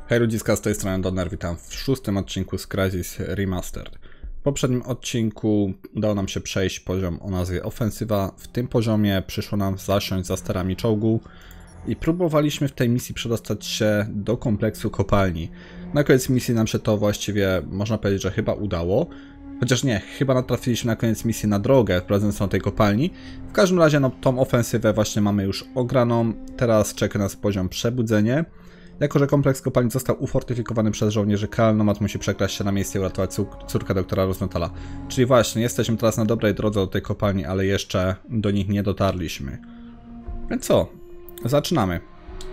Hej ludziska, z tej strony Donner, witam w 6. odcinku z Crysis Remastered. W poprzednim odcinku udało nam się przejść poziom o nazwie Ofensywa. W tym poziomie przyszło nam zasiąść za sterami czołgu i próbowaliśmy w tej misji przedostać się do kompleksu kopalni. Na koniec misji nam się to właściwie, można powiedzieć, że chyba udało. Chociaż nie, chyba natrafiliśmy na koniec misji na drogę prowadzącą do tej kopalni. W każdym razie no, tą ofensywę właśnie mamy już ograną. Teraz czeka nas poziom Przebudzenie. Jako że kompleks kopalni został ufortyfikowany przez żołnierzy, Kal Nomad musi przekraść się na miejsce i uratować córkę doktora Rosenthala. Czyli właśnie, jesteśmy teraz na dobrej drodze do tej kopalni, ale jeszcze do nich nie dotarliśmy. Więc co? Zaczynamy.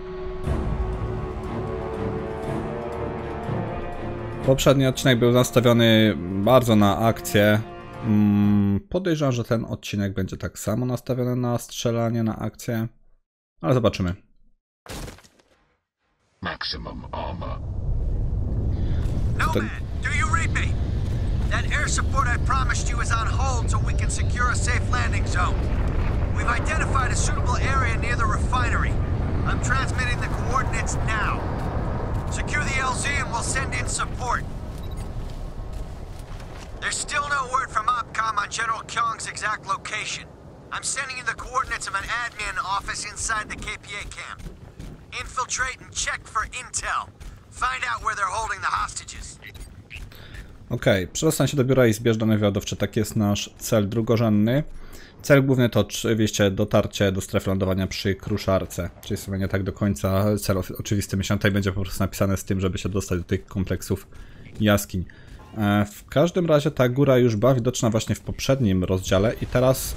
Poprzedni odcinek był nastawiony bardzo na akcję. Podejrzewam, że ten odcinek będzie tak samo nastawiony na strzelanie, na akcję. Ale zobaczymy. Maximum armor. Nomad, do you read me? That air support I promised you is on hold so we can secure a safe landing zone. We've identified a suitable area near the refinery. I'm transmitting the coordinates now. Secure the LZ and we'll send in support. There's still no word from OPCOM on General Kyung's exact location. I'm sending you the coordinates of an admin office inside the KPA camp. Infiltrate and check for intel. Find out where they're holding the hostages. Okej, przedostań się do biura i zbierz dane wywiadowcze. Tak jest nasz cel drugorzędny. Cel główny to oczywiście dotarcie do strefy lądowania przy kruszarce. Czyli sobie nie tak do końca cel oczywisty. Myślę, tutaj będzie po prostu napisane z tym, żeby się dostać do tych kompleksów jaskiń. W każdym razie ta góra już była widoczna właśnie w poprzednim rozdziale i teraz...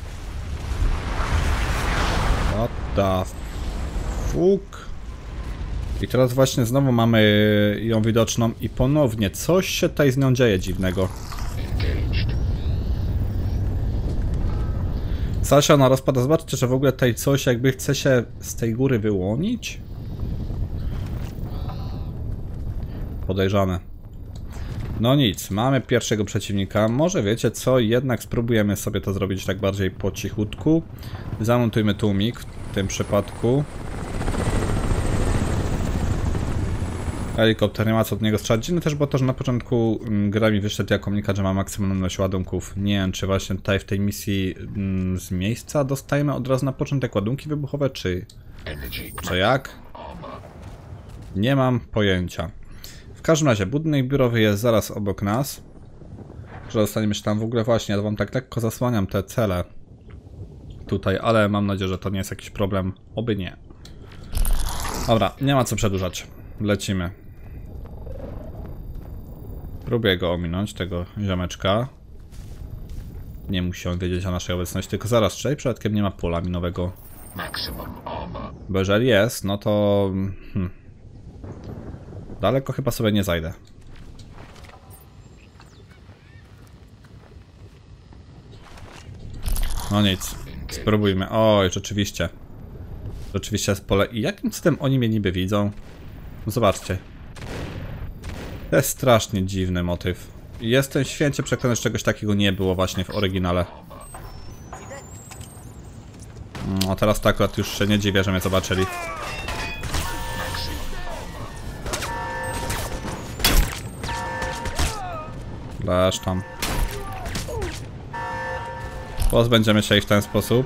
What the fuck? I teraz właśnie znowu mamy ją widoczną i ponownie coś się tutaj z nią dzieje dziwnego. Sasia ona rozpada. Zobaczcie, że w ogóle tutaj coś jakby chce się z tej góry wyłonić. Podejrzane. No nic, mamy pierwszego przeciwnika. Może wiecie co, jednak spróbujemy sobie to zrobić tak bardziej po cichutku. Zamontujmy tłumik w tym przypadku. Helikopter, nie ma co od niego strzelać. Dziwne też było to, że na początku gra mi wyszedł jak komunikat, że ma maksymalną ilość ładunków. Nie wiem, czy właśnie tutaj w tej misji z miejsca dostajemy od razu na początek ładunki wybuchowe, czy jak? Nie mam pojęcia. W każdym razie, budynek biurowy jest zaraz obok nas. Że dostaniemy się tam w ogóle właśnie, ja wam tak lekko zasłaniam te cele tutaj, ale mam nadzieję, że to nie jest jakiś problem. Oby nie. Dobra, nie ma co przedłużać. Lecimy. Próbuję go ominąć, tego ziomeczka. Nie musi on wiedzieć o naszej obecności, tylko zaraz tutaj przypadkiem nie ma pola minowego. Bo jeżeli jest, no to... Daleko chyba sobie nie zajdę. No nic, spróbujmy. Oj, rzeczywiście. Rzeczywiście jest pole. I jakim cudem oni mnie niby widzą? No zobaczcie. To jest strasznie dziwny motyw. Jestem święcie przekonany, że czegoś takiego nie było właśnie w oryginale. No teraz tak akurat już się nie dziwię, że mnie zobaczyli. Leż tam. Pozbędziemy się ich w ten sposób.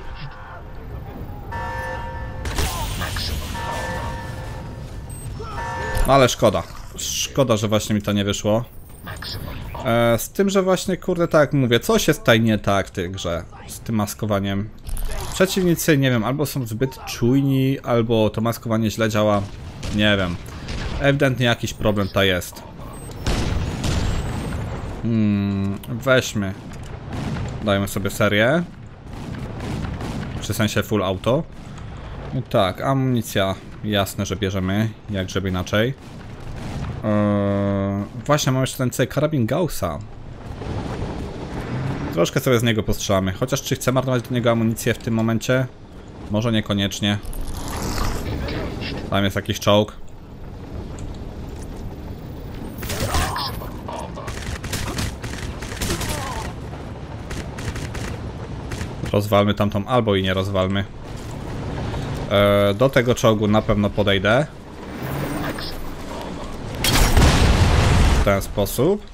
No ale szkoda. Szkoda, że właśnie mi to nie wyszło. Z tym, że właśnie, kurde, tak jak mówię, coś jest tutaj nie tak w tej grze z tym maskowaniem. Przeciwnicy, nie wiem, albo są zbyt czujni, albo to maskowanie źle działa. Nie wiem. Ewidentnie jakiś problem tutaj jest. Weźmy. Dajmy sobie serię. W sensie full auto. I tak, amunicja. Jasne, że bierzemy. Jak żeby inaczej. Właśnie, mam jeszcze ten cały karabin Gaussa. Troszkę sobie z niego postrzelamy. Chociaż czy chcę marnować do niego amunicję w tym momencie? Może niekoniecznie. Tam jest jakiś czołg. Rozwalmy tamtą, albo i nie rozwalmy. Do tego czołgu na pewno podejdę. ten sposób.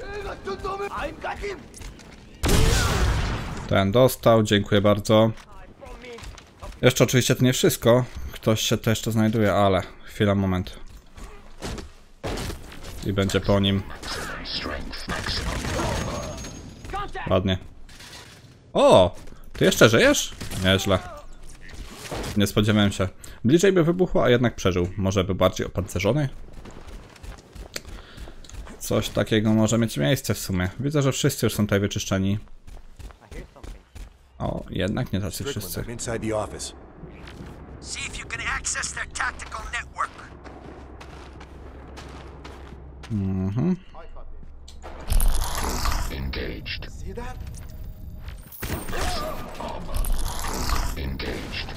Ten dostał, dziękuję bardzo. Jeszcze oczywiście to nie wszystko. Ktoś się tu jeszcze znajduje, ale chwila, moment. I będzie po nim. Ładnie. O! Ty jeszcze żyjesz? Nieźle. Nie spodziewałem się. Bliżej by wybuchło, a jednak przeżył. Może by bardziej opancerzony? Coś takiego może mieć miejsce w sumie. Widzę, że wszyscy już są tutaj wyczyszczeni. O, jednak nie tacy wszyscy. See if you can access their tactical network. Engaged. See that? Armor. Engaged.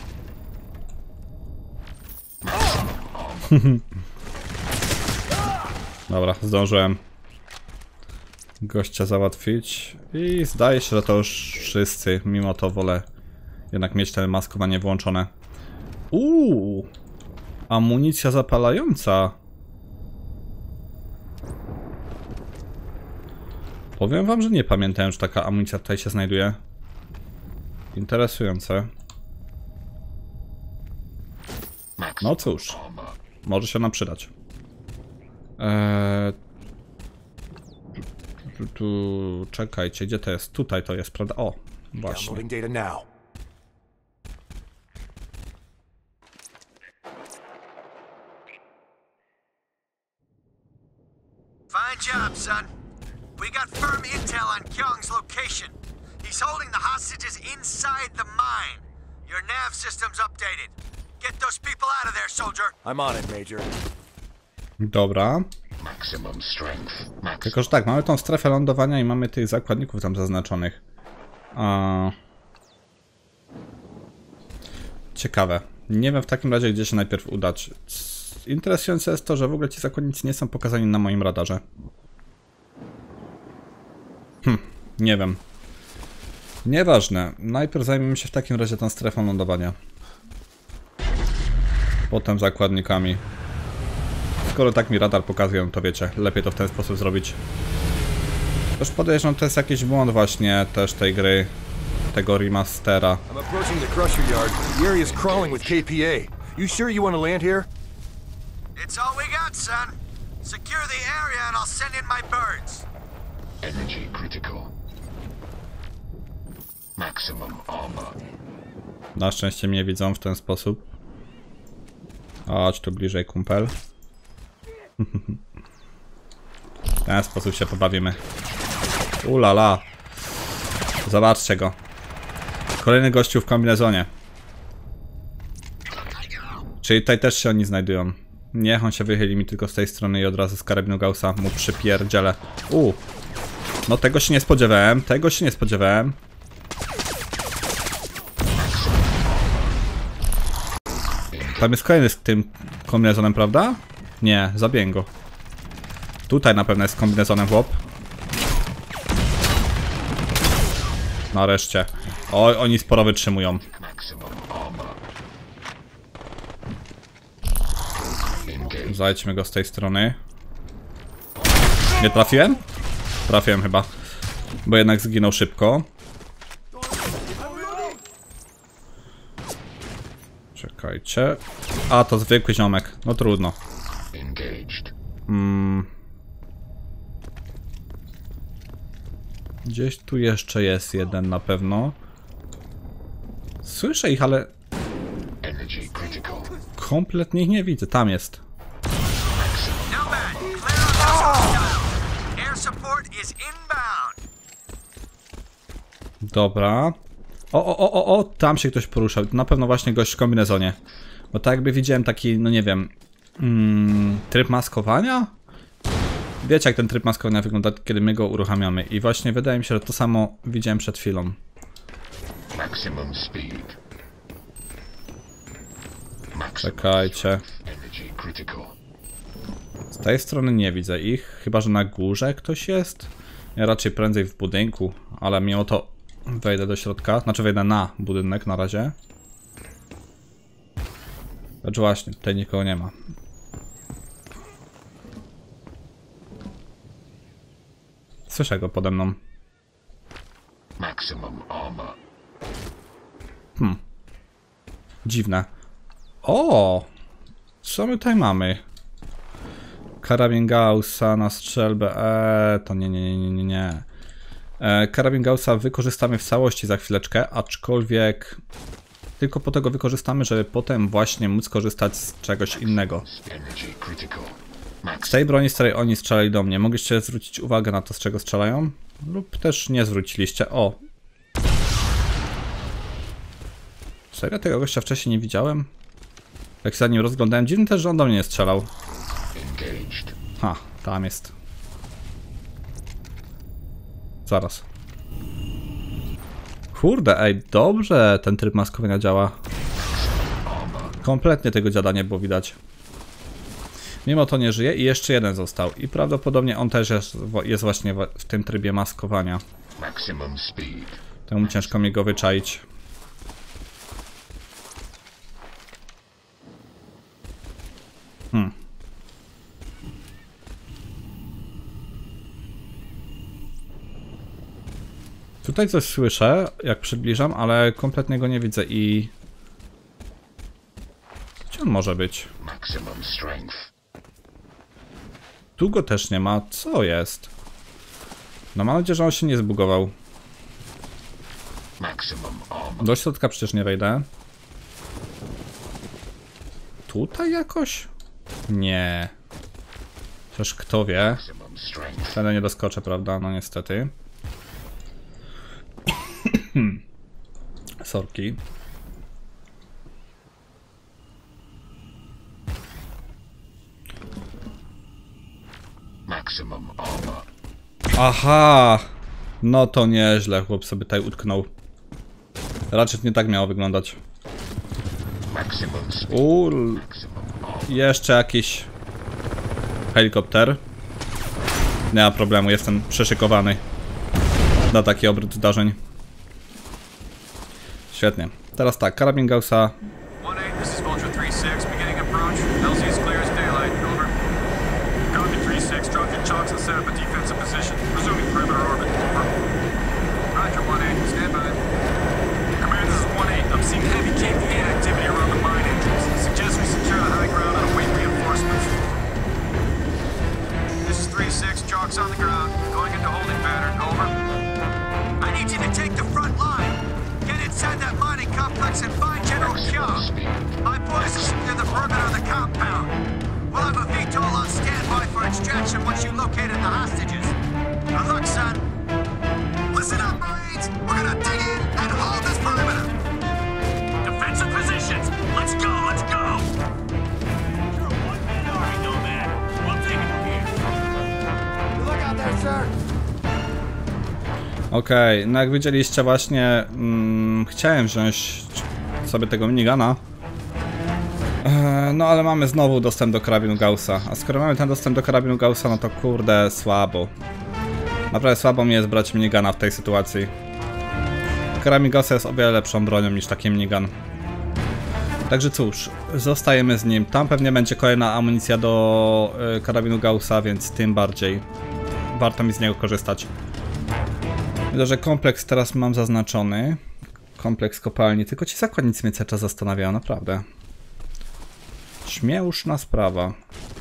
Dobra, zdążyłem gościa załatwić i zdaje się, że to już wszyscy. Mimo to wolę jednak mieć te maskowanie włączone. Amunicja zapalająca. Powiem wam, że nie pamiętałem, że taka amunicja tutaj się znajduje. Interesujące. No cóż, może się nam przydać. Czekajcie, gdzie to jest? Tutaj to jest, prawda? O, właśnie. Fine job, son. We got firm intel on Kyung's location. He's holding the hostages inside the mine. Your nav system's updated. Get those people out of there, soldier. I'm on it, Major. Dobra. Maximum strength. Tylko, że tak, mamy tą strefę lądowania i mamy tych zakładników tam zaznaczonych. Ciekawe. Nie wiem w takim razie, gdzie się najpierw udać. Interesujące jest to, że w ogóle ci zakładnicy nie są pokazani na moim radarze. Nie wiem. Nieważne. Najpierw zajmiemy się w takim razie tą strefą lądowania. Potem zakładnikami. Skoro tak mi radar pokazują, to wiecie, lepiej to w ten sposób zrobić. Też podejrzewam, to jest jakiś błąd właśnie też tej gry, tego remastera. I'm approaching the crusher yard. The area is crawling with KPA. You sure you want to land here? It's all we got, son. Secure the area and I'll send in my birds. Energy critical. Maximum armor. Na szczęście mnie widzą w ten sposób. Chodź tu bliżej, kumpel. W ten sposób się pobawimy. Ulala. Zobaczcie go. Kolejny gościu w kombinezonie. Czyli tutaj też się oni znajdują. Niech on się wychyli mi tylko z tej strony i od razu z karabinu Gaussa mu przypierdzielę. No tego się nie spodziewałem. Tego się nie spodziewałem. Tam jest kolejny z tym kombinezonem, prawda? Nie, zabiję go. Tutaj na pewno jest kombinezonem chłop. Nareszcie. Oj, oni sporo wytrzymują. Zajdźmy go z tej strony. Nie trafiłem? Trafiłem chyba. Bo jednak zginął szybko. Czekajcie. A, to zwykły ziomek. No trudno. Gdzieś tu jeszcze jest jeden na pewno. Słyszę ich, ale kompletnie ich nie widzę. Tam jest. Dobra. O, tam się ktoś poruszał. Na pewno właśnie gość w kombinezonie. Bo tak jakby widziałem taki, no nie wiem, tryb maskowania? Wiecie, jak ten tryb maskowania wygląda, kiedy my go uruchamiamy. I właśnie wydaje mi się, że to samo widziałem przed chwilą. Czekajcie. Z tej strony nie widzę ich, chyba że na górze ktoś jest. Ja raczej prędzej w budynku, ale mimo to wejdę do środka. Znaczy wejdę na budynek na razie. Znaczy właśnie, tutaj nikogo nie ma. Słyszę go pode mną. Maximum armor. Dziwne. O! Co my tutaj mamy? Karabin Gaussa na strzelbę. To nie. Karabin Gaussa wykorzystamy w całości za chwileczkę, aczkolwiek tylko po tego wykorzystamy, żeby potem właśnie móc korzystać z czegoś innego. Energy critical. Z tej broni, z której oni strzelali do mnie, mogliście zwrócić uwagę na to, z czego strzelają? Lub też nie zwróciliście. O! Serio? Tego gościa wcześniej nie widziałem? Jak się za nim rozglądałem, dziwne też, że on do mnie nie strzelał. Engaged. Ha, tam jest. Zaraz. Kurde, ej, dobrze ten tryb maskowania działa. Kompletnie tego dziada nie było widać. Mimo to nie żyje i jeszcze jeden został. I prawdopodobnie on też jest właśnie w tym trybie maskowania. Maximum speed. Temu ciężko mi go wyczaić. Tutaj coś słyszę, jak przybliżam, ale kompletnie go nie widzę i... Gdzie on może być? Maximum strength. Tu go też nie ma. Co jest? No mam nadzieję, że on się nie zbugował. Maximum armor. Do środka przecież nie wejdę. Tutaj jakoś? Nie. Przecież kto wie? Maximum strength. Wtedy nie doskoczę, prawda? No niestety. Sorki. Maximum armor. Aha! No to nieźle, chłop sobie tutaj utknął. Raczej nie tak miało wyglądać. Maximum speed. Maximum armor. Jeszcze jakiś helikopter. Nie ma problemu, jestem przeszykowany na taki obrót zdarzeń. Świetnie. Teraz tak, karabin Gaussa. 1-8, this is Vulture 3-6, beginning approach. LZ is clear as daylight, over. Copy 3-6, drop your chocks and set up a defensive position. Resuming perimeter orbit, over. Roger 1-8, stand by. Command, this is 1-8. I'm seeing heavy KPA activity around the mine entrance. Suggest we secure the high ground and await reinforcements. This is 3-6, chocks on the ground. Going into holding pattern, over. I need you to take the front line. Get inside that mining complex and find General Kya. My boys will secure the perimeter of the compound. We'll have a VTOL on standby for extraction once you located the hostages. Good luck, son. Listen up, Marines. We're gonna dig in and hold this perimeter. Defensive positions! Let's go, let's go! You're a one-man army, Nomad. We'll take it from here. Good luck out there, sir. Okej, no jak widzieliście właśnie, chciałem wziąć sobie tego minigana. No ale mamy znowu dostęp do karabinu Gaussa. A skoro mamy ten dostęp do karabinu Gaussa, no to kurde, słabo. Naprawdę słabo mi jest brać minigana w tej sytuacji. Karabin Gaussa jest o wiele lepszą bronią niż taki minigun. Także cóż, zostajemy z nim. Tam pewnie będzie kolejna amunicja do karabinu Gaussa, więc tym bardziej warto mi z niego korzystać. Widzę, że kompleks teraz mam zaznaczony. Kompleks kopalni. Tylko ci zakładnicy mnie cały czas zastanawiają, naprawdę. Śmieszna sprawa.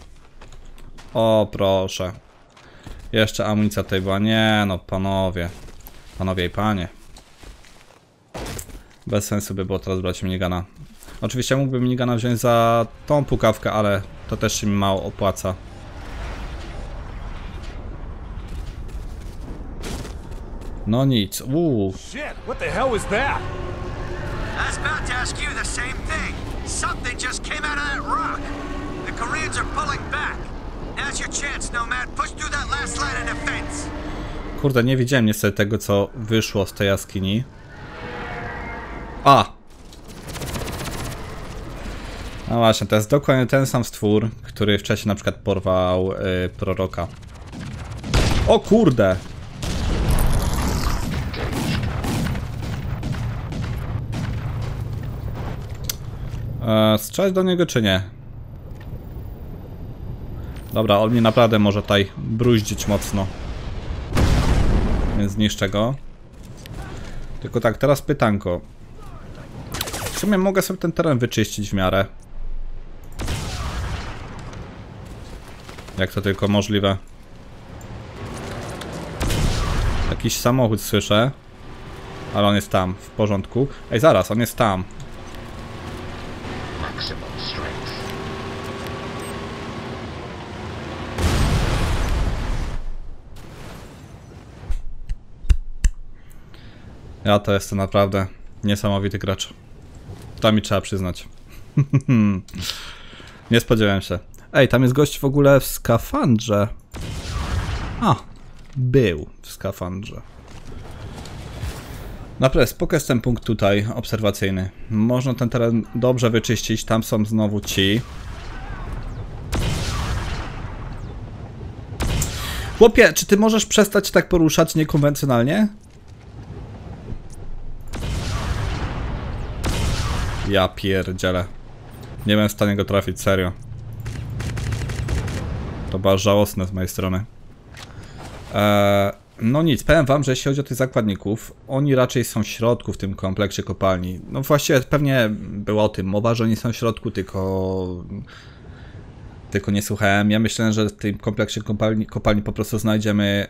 O, proszę. Jeszcze amunicja tutaj była. Nie, no panowie. Panowie i panie. Bez sensu by było teraz brać minigana. Oczywiście mógłbym minigana wziąć za tą pukawkę, ale to też się mi mało opłaca. No nic. Shit, what the hell was that? I was about to ask you the same thing. Something just came out of that rock. The Koreans are pulling back. Now's your chance, Nomad. Push through that last line of defense. Kurde, nie widziałem niestety tego, co wyszło z tej jaskini. A! No właśnie, to jest dokładnie ten sam stwór, który wcześniej na przykład porwał proroka. O kurde! Strzelać do niego czy nie? Dobra, on mnie naprawdę może tutaj bruździć mocno. Więc zniszczę go. Tylko tak, teraz pytanko. W sumie mogę sobie ten teren wyczyścić w miarę. Jak to tylko możliwe. Jakiś samochód słyszę. Ale on jest tam, w porządku. Ej, zaraz, on jest tam. Maximum strength. Ja to jestem naprawdę niesamowity gracz. To mi trzeba przyznać. Nie spodziewałem się. Ej, tam jest gość w ogóle w skafandrze. A, był w skafandrze. Naprawdę, spoko jest ten punkt tutaj obserwacyjny. Można ten teren dobrze wyczyścić. Tam są znowu ci. Chłopie, czy ty możesz przestać tak poruszać niekonwencjonalnie? Ja pierdzielę. Nie byłem w stanie go trafić, serio. To było żałosne z mojej strony. No nic, powiem wam, że jeśli chodzi o tych zakładników, oni raczej są w środku w tym kompleksie kopalni. No właściwie pewnie było o tym mowa, że oni są w środku, tylko nie słuchałem. Ja myślałem, że w tym kompleksie kopalni po prostu znajdziemy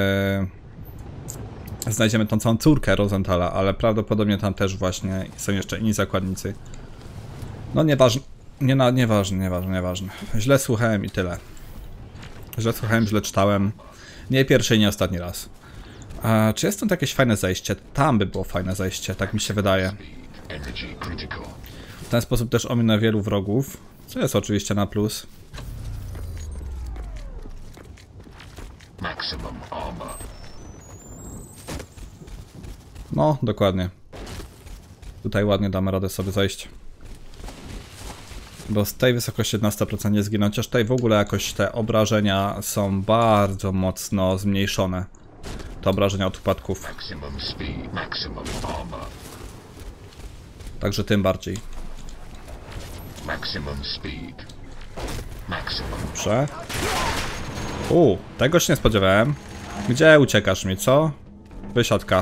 tą całą córkę Rosenthala, ale prawdopodobnie tam też właśnie są jeszcze inni zakładnicy. No nieważne, nieważne. Źle słuchałem i tyle. Źle słuchałem, źle czytałem. Nie pierwszy i nie ostatni raz. Czy jest tam jakieś fajne zejście? Tam by było fajne zejście, tak mi się wydaje. Energy critical. W ten sposób też ominę wielu wrogów, co jest oczywiście na plus. Maximum armor. No, dokładnie. Tutaj ładnie damy radę sobie zejść. Bo z tej wysokości na 100% nie zginąć, chociaż tutaj w ogóle jakoś te obrażenia są bardzo mocno zmniejszone. Te obrażenia od upadków. Maximum speed. Maximum armor. Także tym bardziej. Maximum speed. Maximum. Dobrze. Tego się nie spodziewałem. Gdzie uciekasz mi, co? Wysiadka.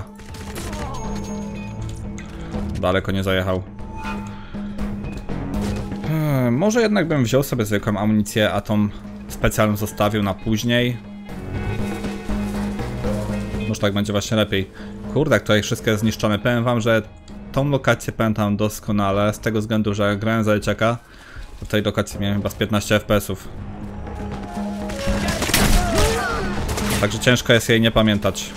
Daleko nie zajechał. Może jednak bym wziął sobie zwykłą amunicję, a tą specjalną zostawił na później. Może tak będzie właśnie lepiej. Kurde, tutaj wszystko jest zniszczone. Powiem wam, że tą lokację pamiętam doskonale, z tego względu, że grałem za dzieciaka. W tej lokacji miałem chyba z 15 FPS-ów. Także ciężko jest jej nie pamiętać.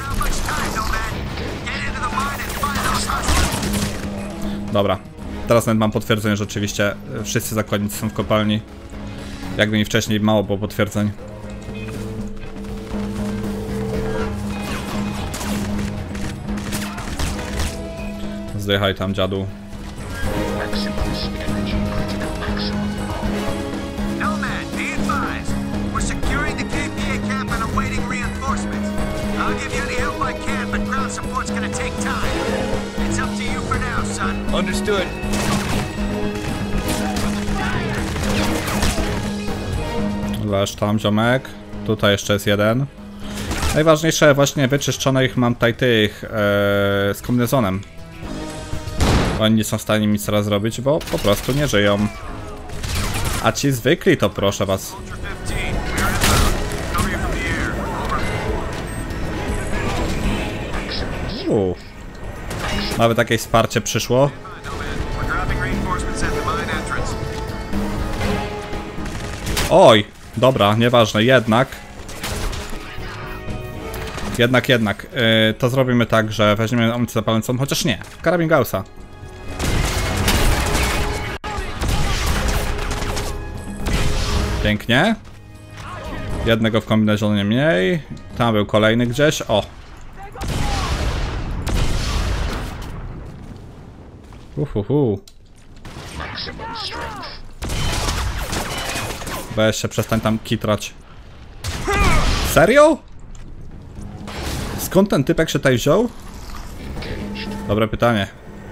Dobra. Teraz nawet mam potwierdzenie, że rzeczywiście wszyscy zakładnicy są w kopalni. Jakby mi wcześniej mało było potwierdzeń. Zdychaj tam, dziadu. Nomad, be advised. We're securing the KPA camp and awaiting reinforcements. I'll give you any help I can, but ground support's gonna take time. It's up to you for now, son. Understood. Leż tam, ziomek. Tutaj jeszcze jest jeden. Najważniejsze, właśnie wyczyszczone ich mam tutaj tych z kombinezonem. Oni nie są w stanie nic teraz zrobić, bo po prostu nie żyją. A ci zwykli to proszę was. Nawet jakieś wsparcie przyszło. Oj, dobra, nieważne, jednak. To zrobimy tak, że weźmiemy amunicję zapalającą, chociaż nie, karabin Gaussa. Pięknie. Jednego w kombinezonie mniej. Tam był kolejny gdzieś, o. Weź się, przestań tam kitrać. Serio? Skąd ten typek się tutaj wziął? Dobre pytanie.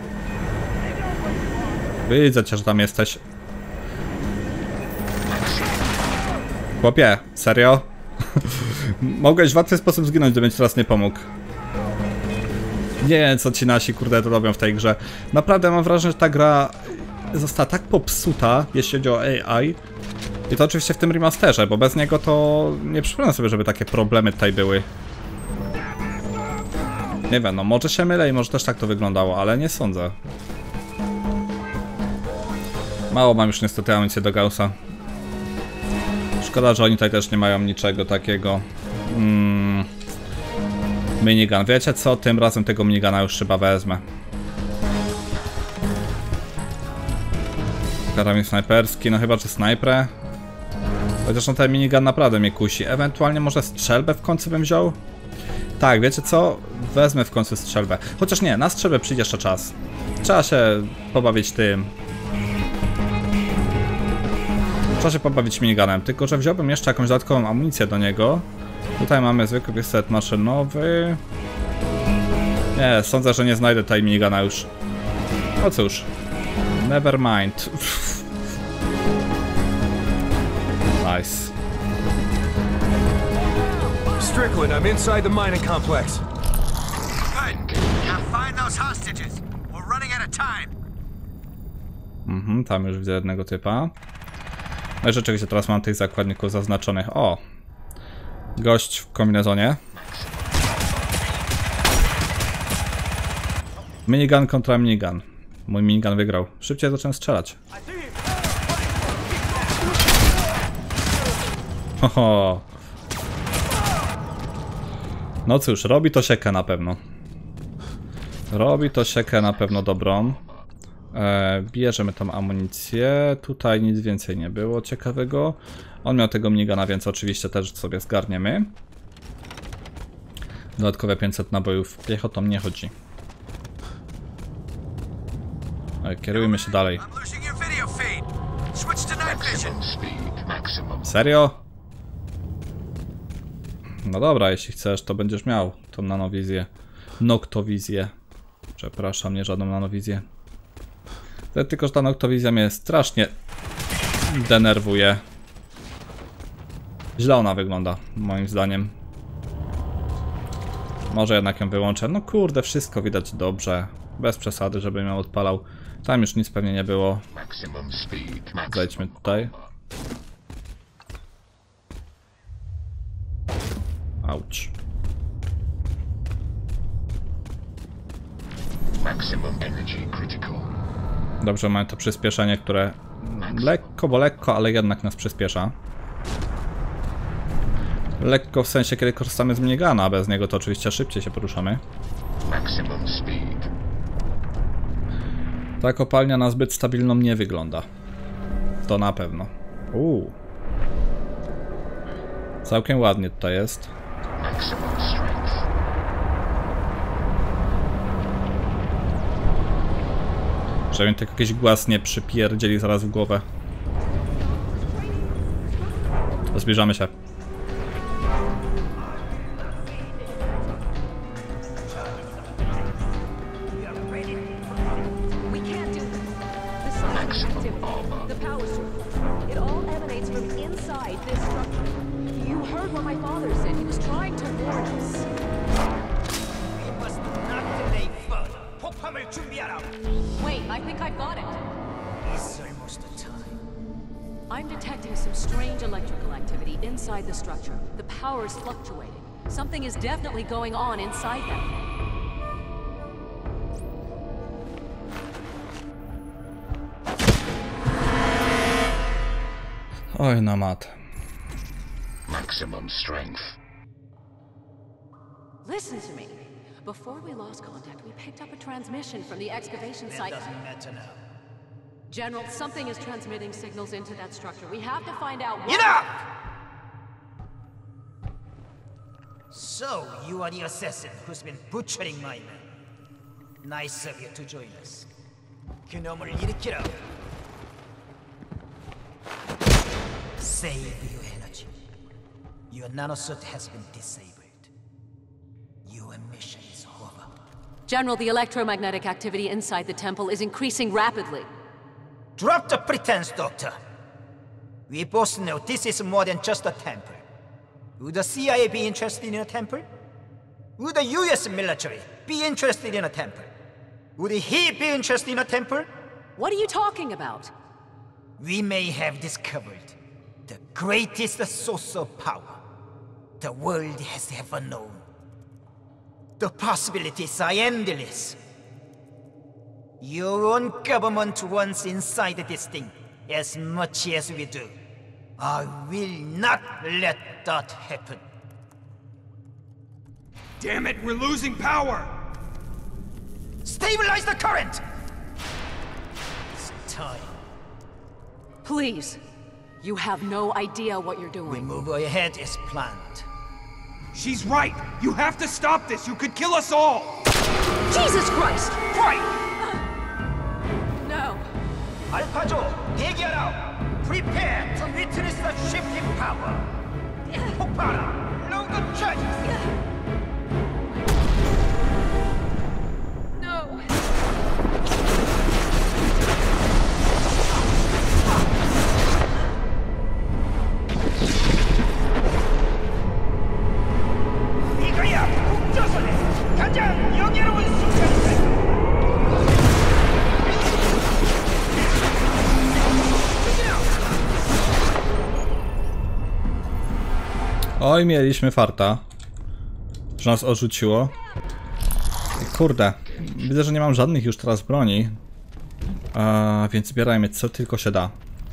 Widzę cię, że tam jesteś. Chłopie, serio? Mogłeś w łatwy sposób zginąć, gdybym ci teraz nie pomógł. Nie wiem, co ci nasi kurde to robią w tej grze. Naprawdę mam wrażenie, że ta gra została tak popsuta, jeśli chodzi o AI. I to oczywiście w tym remasterze, bo bez niego to nie przypomnę sobie, żeby takie problemy tutaj były. Nie wiem, no może się mylę i może też tak to wyglądało, ale nie sądzę. Mało mam już niestety amunicję do Gaussa. Szkoda, że oni tutaj też nie mają niczego takiego. Minigun. Wiecie co? Tym razem tego miniguna już chyba wezmę. Karabin snajperski, no chyba że snajprę. Chociaż no ten minigun naprawdę mnie kusi. Ewentualnie może strzelbę w końcu bym wziął? Tak, wiecie co? Wezmę w końcu strzelbę. Chociaż nie, na strzelbę przyjdzie jeszcze czas. Trzeba się pobawić tym. Trzeba się pobawić minigunem, tylko że wziąłbym jeszcze jakąś dodatkową amunicję do niego. Tutaj mamy zwykły pistolet maszynowy. Nie, sądzę, że nie znajdę tutaj miniguna już. No cóż. Never mind. Nice. Strickland, I'm inside the mining complex. Good. Now find those hostages. We're running out of time. Tam już widzę jednego typa. No i rzeczywiście teraz mam tych zakładników zaznaczonych. O! Gość w kombinezonie. Minigun kontra minigun. Mój minigun wygrał. Szybciej zacząłem strzelać. Hoho. No cóż, robi to siekę na pewno. Robi to siekę na pewno dobrą. Bierzemy tą amunicję. Tutaj nic więcej nie było ciekawego. On miał tego minigana, więc oczywiście też sobie zgarniemy. Dodatkowe 500 nabojów. Piechotą nie chodzi. Kierujmy się dalej. Serio? No dobra, jeśli chcesz, to będziesz miał tą nanowizję. Noktowizję. Przepraszam, nie żadną nanowizję. Tylko, że ta noktowizja mnie strasznie denerwuje. Źle ona wygląda, moim zdaniem. Może jednak ją wyłączę. No kurde, wszystko widać dobrze. Bez przesady, żebym ją odpalał. Tam już nic pewnie nie było. Zejdźmy tutaj. Auć. Dobrze, mamy to przyspieszenie, które lekko, bo lekko, ale jednak nas przyspiesza. Lekko w sensie, kiedy korzystamy z minigana, a bez niego to oczywiście szybciej się poruszamy. Ta kopalnia na zbyt stabilną nie wygląda. To na pewno. Całkiem ładnie tutaj jest. Żeby mi tylko jakiś głaz nie przypierdzieli zaraz w głowę. To zbliżamy się. Wait, I think I've got it. It's almost the time. I'm detecting some strange electrical activity inside the structure. The power is fluctuating. Something is definitely going on inside that thing. Oj, no mat. Maximum strength. Listen to me. Before we lost contact, we picked up a transmission from the excavation site. Doesn't matter now. General, something is transmitting signals into that structure. We have to find out what... Enough! So, you are the assassin who's been butchering my men. Nice of you to join us. 그놈을 일으키라. Save your energy. Your nanosuit has been disabled. Your mission is over. General, the electromagnetic activity inside the temple is increasing rapidly. Drop the pretense, Doctor. We both know this is more than just a temple. Would the CIA be interested in a temple? Would the US military be interested in a temple? Would he be interested in a temple? What are you talking about? We may have discovered the greatest source of power the world has ever known. The possibilities are endless. Your own government wants inside this thing as much as we do. I will not let that happen. Damn it, we're losing power! Stabilize the current! It's time. Please. You have no idea what you're We doing. move ahead as planned. She's right! You have to stop this! You could kill us all! Jesus Christ! Right! No. 알파조, 대기하라! Prepare to witness the shift in power! 폭발하라! Load the charges! No. 이거야! 국조선의 가장 영예로운 순간이다! Oj, mieliśmy farta, że nas odrzuciło. Kurde, widzę, że nie mam żadnych już teraz broni, więc zbierajmy co tylko się da.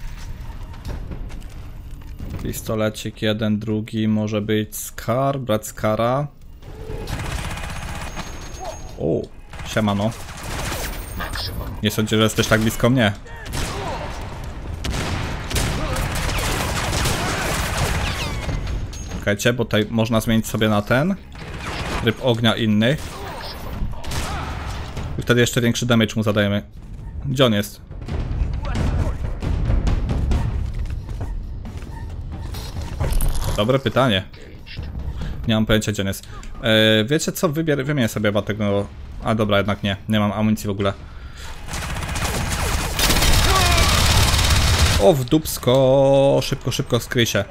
Pistolecik jeden, drugi, może być Scar, brać Scara. O, siemano. Nie sądzę, że jesteś tak blisko mnie. Czekajcie, bo tutaj można zmienić sobie na ten tryb ognia inny. I wtedy jeszcze większy damage mu zadajemy. Gdzie on jest? Dobre pytanie. Nie mam pojęcia, gdzie on jest. Wiecie co? Wymienię sobie chyba tego... A dobra, jednak nie. Nie mam amunicji w ogóle. O, w dupsko. Szybko, szybko, skryj się.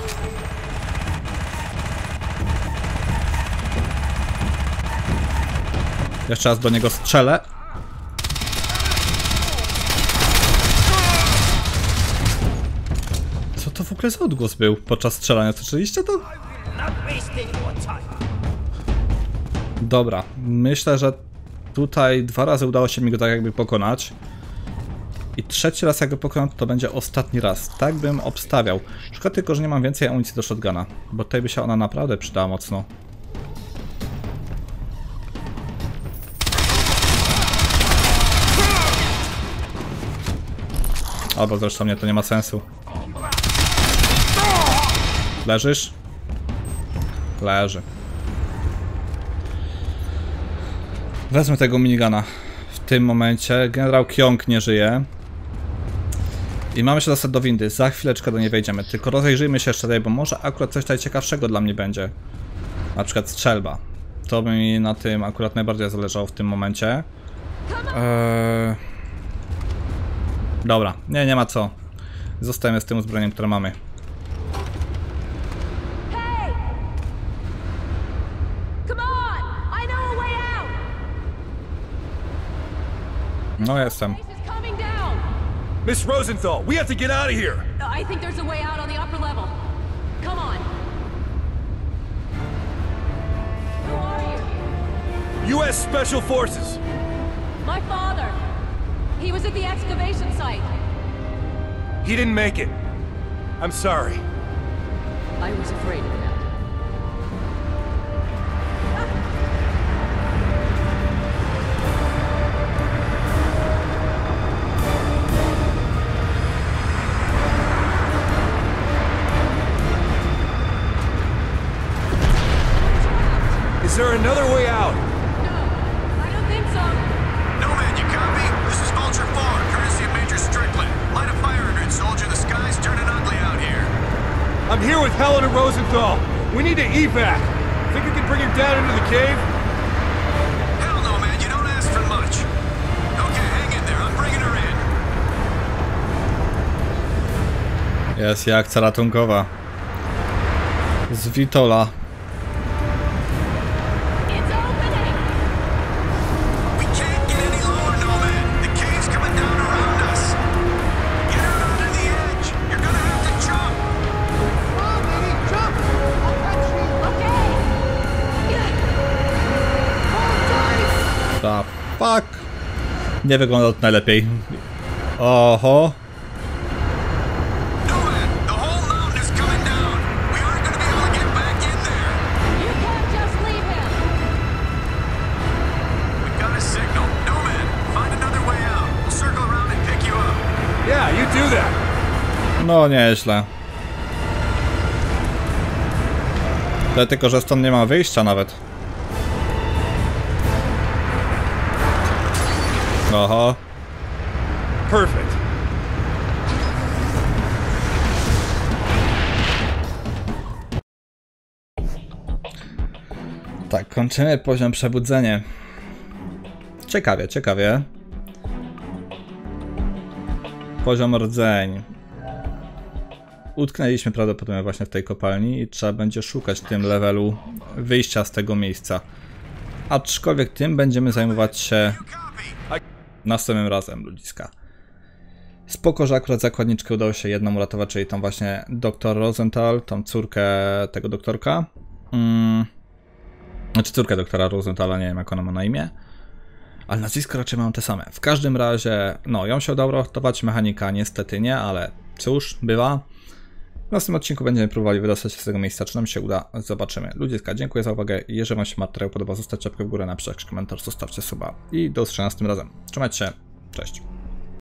Jeszcze raz do niego strzelę. Co to w ogóle za odgłos był podczas strzelania? Słyszeliście to? Dobra, myślę, że tutaj 2 razy udało się mi go tak jakby pokonać. I 3. raz jak go pokonam, to będzie ostatni raz. Tak bym obstawiał. Szkoda tylko, że nie mam więcej amunicji do shotguna, bo tutaj by się ona naprawdę przydała mocno. Albo zresztą nie, to nie ma sensu. Leżysz? Leży. Wezmę tego minigana. W tym momencie generał Kyong nie żyje. I mamy się dostać do windy. Za chwileczkę do niej wejdziemy. Tylko rozejrzyjmy się jeszcze tutaj, bo może akurat coś tutaj ciekawszego dla mnie będzie. Na przykład strzelba. To by mi na tym akurat najbardziej zależało w tym momencie. Dobra, nie ma co. Zostajemy z tym uzbrojeniem, które mamy. Hey! Come on! I know a way out! No jestem. Place is coming down! Miss Rosenthal, we have to get out of here! I think there's a way out on the upper level. Come on. Who are you? U.S. Special Forces! My father. He was at the excavation site. He didn't make it. I'm sorry. I was afraid of that. Is there another way out? No, I don't think so. Nomad, you copy? This is Vulture 4, courtesy of Major Strickland. Light a fire hydrant, soldier. The sky's turning ugly out here. I'm here with Helen and Rosenthal. We need to evac. Think you can bring him down into the cave? Hell no, man. You don't ask for much. Okay, hang in there. I'm bringing her in. Jest i akcja ratunkowa. Z Vitola. It's opening! We can't get any lower, Nomad. The cave's coming down around us. Get out onto the edge. You're gonna have to jump. Come on, lady, jump! I'll catch you! Okay! Hold tight! Ta fuck. Nie wygląda to najlepiej. Oho. Nomad, the whole mountain is coming down. We aren't gonna be able to get back in there. You can't just leave him! We got a signal. Nomad, find another way out. We'll circle around and pick you up. Yeah, you do that. No nieźle. Tylko, że stąd nie ma wyjścia nawet. Oho. Perfect. Tak, kończymy poziom przebudzenie. Ciekawie, ciekawie. Poziom rdzeń. Utknęliśmy prawdopodobnie właśnie w tej kopalni i trzeba będzie szukać w tym levelu wyjścia z tego miejsca. Aczkolwiek tym będziemy zajmować się następnym razem, ludziska. Spoko, że akurat zakładniczkę udało się jedną uratować, czyli tą właśnie dr Rosenthal, tą córkę tego doktorka. Znaczy córkę doktora Rosenthala, nie wiem jak ona ma na imię. Ale nazwisko raczej mam te same. W każdym razie, no, ją się udało uratować, mechanika niestety nie, ale cóż, bywa. W następnym odcinku będziemy próbowali wydostać się z tego miejsca, czy nam się uda, zobaczymy. Ludziska, dziękuję za uwagę. Jeżeli wam się materiał podoba, zostawcie łapkę w górę, napiszcie komentarz, zostawcie suba i do usłyszenia następnym razem. Trzymajcie się, cześć.